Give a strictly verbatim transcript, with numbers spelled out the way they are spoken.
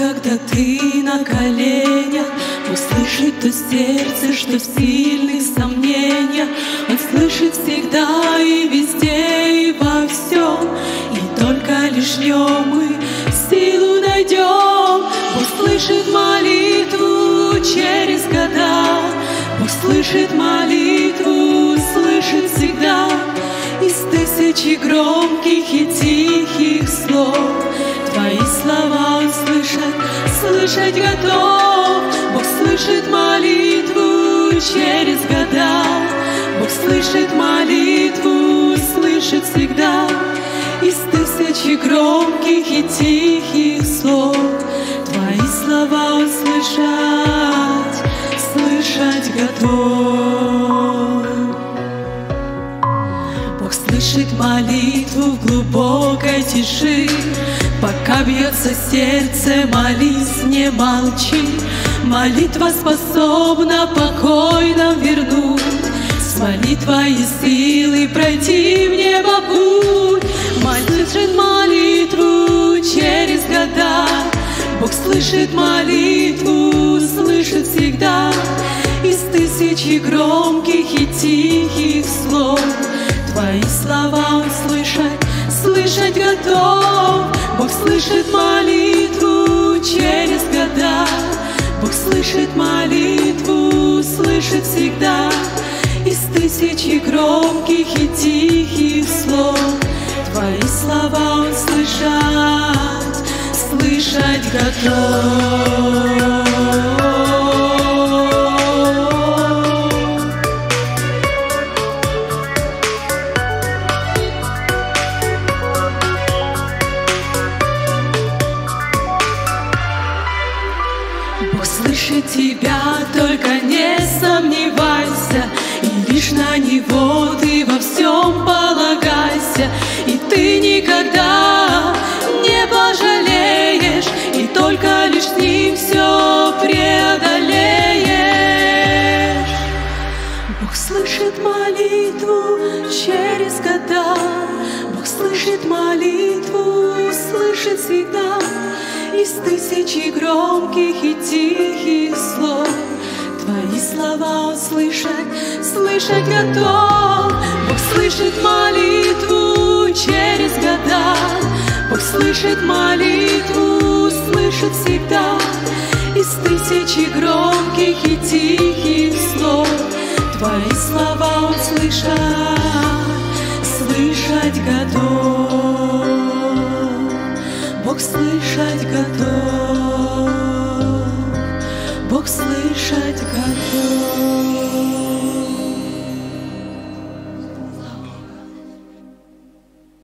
когда ты на коленях, услышит то сердце, что в сильных сомнениях. Он слышит всегда и везде, и во всем, и только лишь в нем мы силу найдем. Бог слышит молитву через года, Бог слышит молитву, слышит всегда. Из тысячи громких и тихих слов Твои слова Он слышит, слышать готов. Бог слышит молитву через года, Бог слышит молитву, слышит всегда. Из тысячи громких и тихих слов Твои слова Он слышать, слышать готов. Бог слышит молитву в глубокой тиши, пока бьется сердце, молись, не молчи. Молитва способна покой нам вернуть, с молитвой и силой пройти в небо путь. Слышит молитву через года, Бог слышит молитву, слышит всегда. Из тысячи громких и тихих слов Твои слова Он слышать, слышать готов. Бог слышит молитву через года, Бог слышит молитву, слышит всегда. Из тысячи громких и тихих слов Твои слова Он слышать, слышать готов. Бог слышит тебя, только не сомневайся, и лишь на Него ты во всем полагайся. И ты никогда не пожалеешь, и только лишь с Ним все преодолеешь. Бог слышит молитву через года, Бог слышит молитву, слышит всегда. Из тысячи громких и тихих слов Твои слова Он слышать, слышать готов. Бог слышит молитву через года, Бог слышит молитву, слышит всегда. Из тысячи громких и тихих слов Твои слова Он слышать, слышать готов. Бог слышать готов, Бог слышать готов.